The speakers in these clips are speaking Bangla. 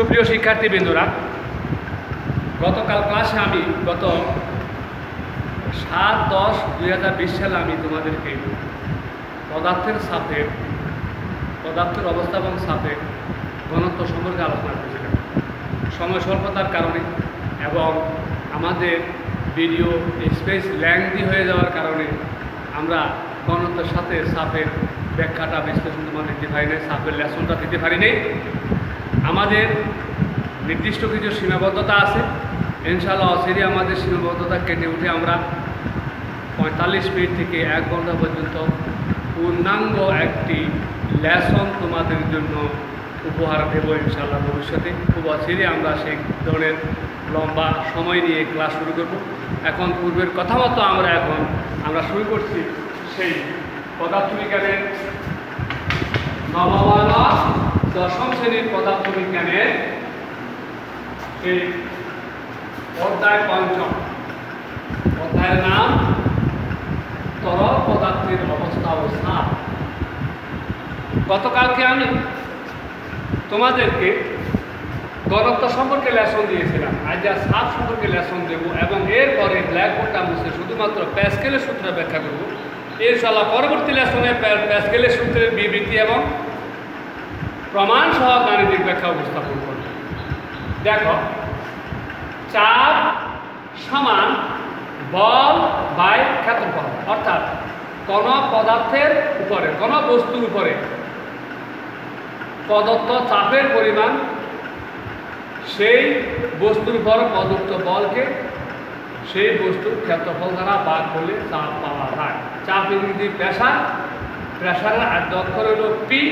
সুপ্রিয় শিক্ষার্থীবৃন্দরা, গতকাল ক্লাসে আমি গত 7-10-2020 সালে আমি তোমাদেরকে পদার্থের অবস্থা এবং সাপের ঘনত্ব সম্পর্কে আলোচনা করেছিলাম। সময় স্বল্পতার কারণে এবং আমাদের ভিডিও স্পেস ল্যাংদি হয়ে যাওয়ার কারণে আমরা ঘনত্বের সাথে সাপের ব্যাখ্যাটা বিশ্লেষণ তোমাদের দিতে পারি নাই, সাপের লেসনটা দিতে পারি নাই। আমাদের নির্দিষ্ট কিছু সীমাবদ্ধতা আছে। ইনশাআল্লাহ অচিরে আমাদের সীমাবদ্ধতা কেটে উঠে আমরা 45 মিনিট থেকে 1 ঘন্টা পর্যন্ত পূর্ণাঙ্গ একটি লেসন তোমাদের জন্য উপহার দেব ইনশাআল্লাহ। ভবিষ্যতে খুব অচিরে আমরা সেই ধরনের লম্বা সময় নিয়ে ক্লাস শুরু করব। এখন পূর্বের কথা মতো আমরা শুরু করছি সেই পদার্থবিজ্ঞানের নবম দশম শ্রেণীর পদার্থবিজ্ঞানের এই অধ্যায় 5। অধ্যায়ের নাম তরল পদার্থের অবস্থা ও চাপ। গতকালকে আমি তোমাদেরকে ঘনত্ব সম্পর্কে লেসন দিয়েছিলাম, আজ আর চাপ সম্পর্কে লেসন দেব এবং এরপরে ব্ল্যাকবোর্ডটা মুছে শুধুমাত্র প্যাসকেলের সূত্র ব্যাখ্যা করব। ইনশাআল্লাহ পরবর্তী লেসনে প্যাসকেলের সূত্রের বিবৃতি এবং প্রমাণ সহ গাণিতিক ব্যাখ্যা উপস্থাপন করব। দেখো, চাপ সমান বল বাই ক্ষেত্রফল, অর্থাৎ কোন পদার্থের উপরে, কোন বস্তুর উপরে প্রদত্ত চাপের পরিমাণ সেই বস্তুর উপর প্রদত্ত বলকে সেই বস্তুর ক্ষেত্রফল দ্বারা ভাগ করলে চাপ পাওয়া যায়। চাপ ইংরেজি প্রেসার, প্রেসারের আদ্য অক্ষর হল পি,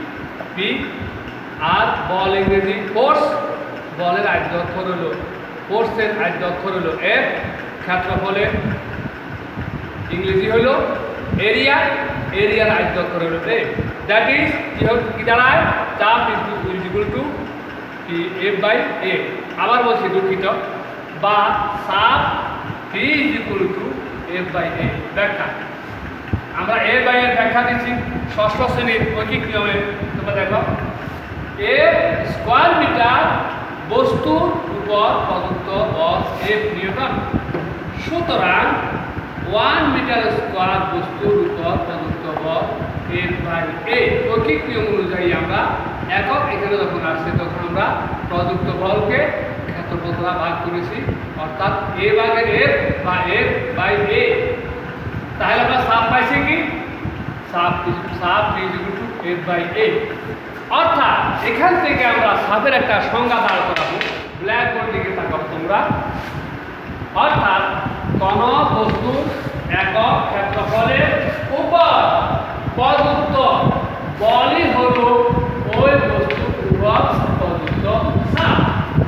আর বল ইংরেজি ফোর্স, বলের আদ্য অক্ষর হল, ফোর্সের আদ্য অক্ষর হল এফ, ক্ষেত্রফলের ইংরেজি হল এরিয়া, এরিয়ার আদ্য অক্ষর হল এ। দ্যাট ইজ কি দাঁড়ায়? চাপ equal to F by A. আবার বলছি, দুঃখিত, বা চাপ P equal to F by A. ব্যাখ্যা আমরা এ বাই এর ব্যাখ্যা দিচ্ছি ষষ্ঠ শ্রেণীর ঐকিক নিয়মে। তোমরা দেখো, এফ স্কোয়ার মিটার বস্তুর উপর প্রদত্ত বল এফ নিউটন, সুতরাং 1 মিটার স্কোয়ার বস্তুর উপর প্রদত্ত বল এফ বাই এ। ঐকিক নিয়ম অনুযায়ী আমরা একক এখানে যখন আসছে তখন আমরা প্রদত্ত বলকে ক্ষেত্রফল দ্বারা ভাগ করেছি, অর্থাৎ এ ভাগের এফ বা এফ বাই এ। তাহলে আমরা চাপ পাইছি কি? চাপ equal to F by A. অর্থাৎ এখান থেকে আমরা চাপের একটা সংজ্ঞা দাঁড় করাবো। ব্ল্যাকবোর্ড দিকে তাকাবো তোমরা। অর্থাৎ কোন বস্তুর একক ক্ষেত্রফলের উপর প্রদত্ত বলই হল ওই বস্তুর উপর প্রদত্ত চাপ।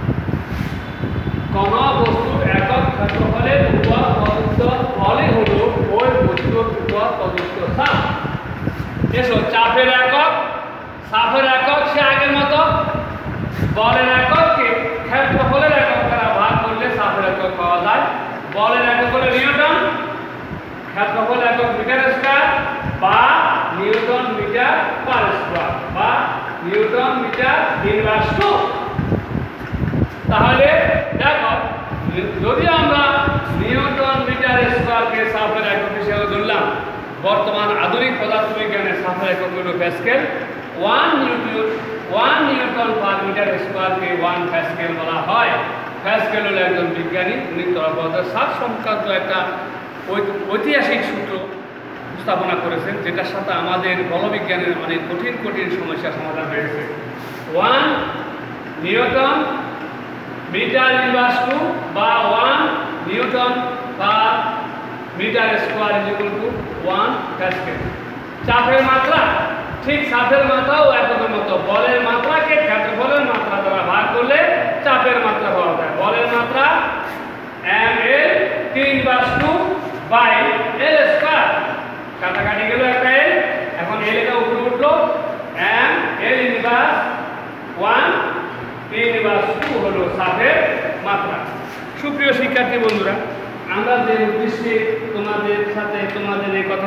কোন বস্তুর একক ক্ষেত্রফলের উপর প্রদত্ত বলই হল ওই বস্তুর উপর প্রদত্ত চাপ। এসো, চাপের একক সে আগের মতো, বলের এককে ক্ষেত্রফলের একক দ্বারা ভাগ করলে চাপের একক পাওয়া যায়। বলের একক হলো নিউটন, ক্ষেত্রফল একক মিটার স্কয়ার বা নিউটন মিটার পার স্কয়ার বা নিউটন মিটার ইনভার্স 2। তাহলে দেখো, যদি আমরা নিউটন মিটার স্কয়ারকে চাপের একক হিসেবে ধরলাম, বর্তমান আধুনিক পদার্থবিজ্ঞানের চাপের একক হলো প্যাসকেল। 1 নিউটন পার মিটার স্কয়ারকে 1 প্যাসকেল বলা হয়। প্যাসকেল হলো একজন বিজ্ঞানী, উনি তরল পদার্থের চাপ সংক্রান্ত একটা ঐতিহাসিক সূত্র উপস্থাপনা করেছেন, যেটার সাথে আমাদের বলবিজ্ঞানের অনেক কঠিন সমস্যা সমাধান হয়েছে। 1 নিউটন মিটার ইনভার্স 2 বা 1 Newton per metre square equal to 1 pascal. চাপের মাত্রা, ঠিক চাপের মাত্রাও এককের মতো, বলের মাত্রাকে ক্ষেত্রফলের মাত্রা দ্বারা ভাগ করলে চাপের মাত্রা পাওয়া যায়। বলের মাত্রা M L 3/2 by L square, কাটাকাটি গেল একটা এল, এখন এল এটা উপরে উঠলো, এম এল ইনভার্স 1 3/2 হলো চাপের মাত্রা। সুপ্রিয় শিক্ষার্থী বন্ধুরা, আমরা যে উদ্দেশ্যে তোমাদের এই কথাটা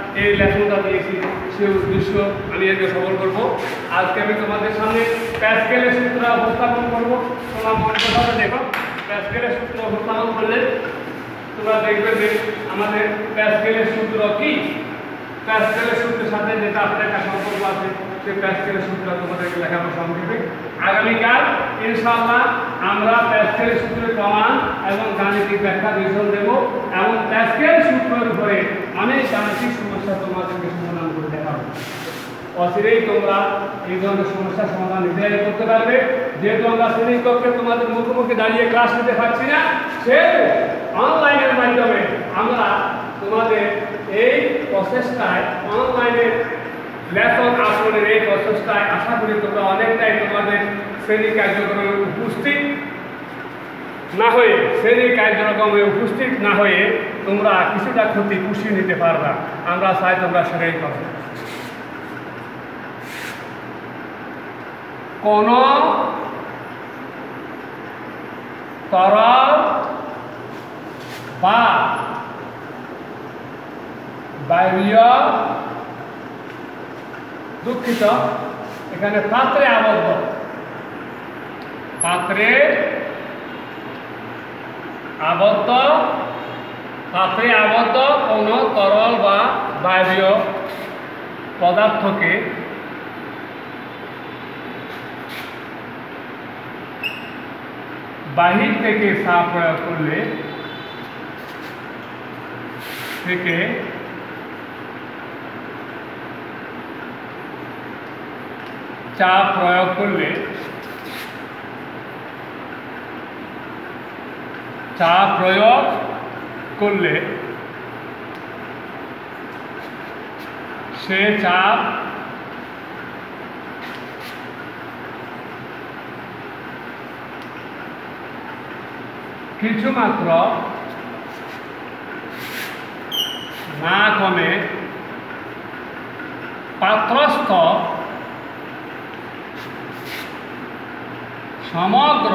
এই লেসনটা দিয়েছি সেই উদ্দেশ্য আমি একে সফল করবো। আজকে আমি তোমাদের সামনে প্যাসকেলের সূত্র উপস্থাপন করবো। তোমরা মনে কথা দেখো, প্যাসকেলের সূত্র উপস্থাপন করলে তোমরা দেখবে যে আমাদের প্যাসকেলের সূত্র কি। প্যাসকেলের সূত্রের সাথে যেটা আপনার একটা সম্পর্ক আছে, সেই প্যাসকেলের সূত্র তোমাদেরকে লেখাবো সংক্ষেপে। আগামীকাল ইনশাআল্লাহ আমরা প্যাসকেলের সূত্রের প্রমাণ এবং গাণিতিক ব্যাখ্যা বিবরণ দেব এবং প্যাসকেল সূত্রের উপরে অনেক গাণিতিক সমস্যা তোমাদেরকে সমাধান করে দেখাবো। অচিরেই তোমরা এই ধরনের সমস্যার সমাধান নিজেরাই করতে পারবে। যেহেতু আমরা শ্রেণীকক্ষে তোমাদের মুখোমুখি দাঁড়িয়ে ক্লাস নিতে পারছি না, সেহেতু অনলাইনের মাধ্যমে আমরা তোমাদের এই প্রসেসটায় অনলাইনে লেসন আপলোডের এই প্রসেসটায় আশা করি তোমরা অনেকটাই তোমাদের শ্রেণী কার্যক্রমে উপস্থিত না হয়ে তোমরা কিছুটা ক্ষতি পুষিয়ে নিতে পারবা। আমরা চাই তোমরা সেটাই করো। কোন তরল বা বায়বীয়, দুঃখিত এখানে পাত্রে আবদ্ধ কোন তরল বা বায়বীয় পদার্থকে বাহির থেকে চাপ প্রয়োগ করলে চাপ প্রয়োগ করলে সে চাপ কিছুমাত্র না কমে পাত্রস্থ সমগ্র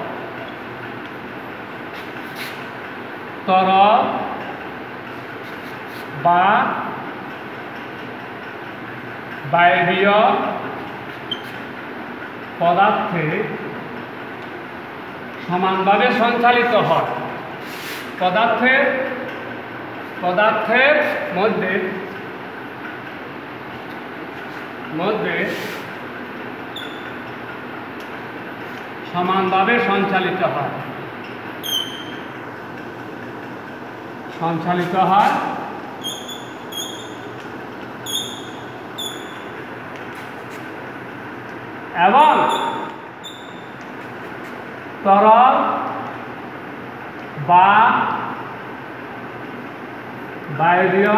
তরল বা বায়বীয় পদার্থে সমানভাবে সঞ্চালিত হয়। পদার্থের মধ্যে সমানভাবে সঞ্চালিত হয় এবং তরল বা বায়বীয়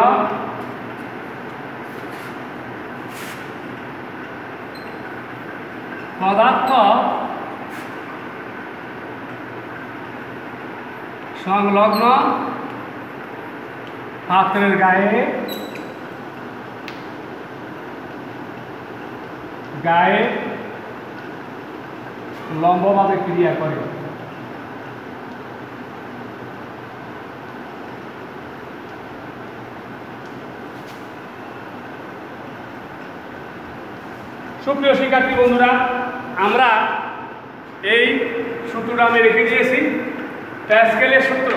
পদার্থ সংলগ্ন পাত্রের গায়ে লম্বভাবে ক্রিয়া করে। সুপ্রিয় শিক্ষার্থী বন্ধুরা, আমরা এই সূত্রটা আমি রেখে দিয়েছি। প্যাসকেলের সূত্র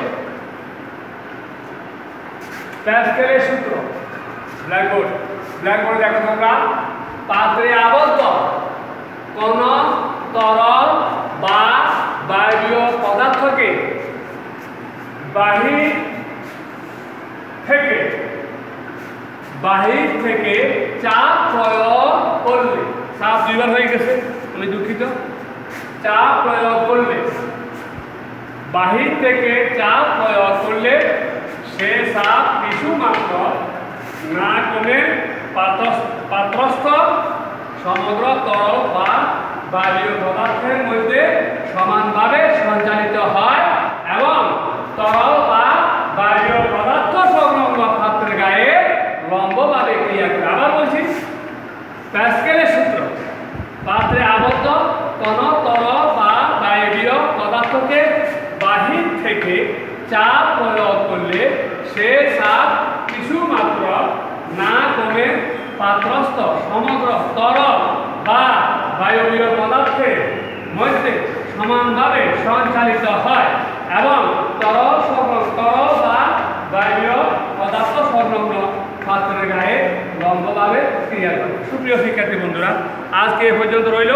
ব্ল্যাকবোর্ডে দেখো তোমরা, পাত্রে আবদ্ধ কোন তরল বা বায়বীয় পদার্থকে বাহির থেকে চাপ প্রয়োগ করলে, চাপ দুইবার হয়ে গেছে, আমি দুঃখিত, চাপ প্রয়োগ করলে, বাহির থেকে চাপ প্রয়োগ করলে সে চাপ কিছু মাত্র না কমে পাত্রস্থ সমগ্র তরল বা বায়বীয় পদার্থের মধ্যে সমানভাবে সঞ্চালিত হয় এবং তরল বা বায়বীয় পদার্থ সংলগ্ন পাত্রের গায়ে লম্বভাবে ক্রিয়া করে। আবার বলছি, প্যাসকেলের সূত্র, পাত্রে আবদ্ধ কোন তরল বা বায়বীয় পদার্থকে বাহির থেকে চাপ প্রয়োগ করলে সে চাপ কিছু মাত্র পাত্রস্থ সমগ্র তরল বা বায়বীয় পদার্থের মধ্যে সমানভাবে সঞ্চালিত হয় এবং তরল বা বায়বীয় পদার্থ সংলগ্ন পাত্রের গায়ে লম্বভাবে ক্রিয়া করে। সুপ্রিয় শিক্ষার্থী বন্ধুরা, আজকে এ পর্যন্ত রইল।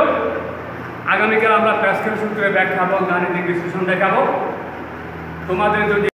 আগামীকাল আমরা প্যাসকেল সূত্রের ব্যাখ্যা এবং গাণিতিক বিশ্লেষণ দেখাবো। তোমাদের যদি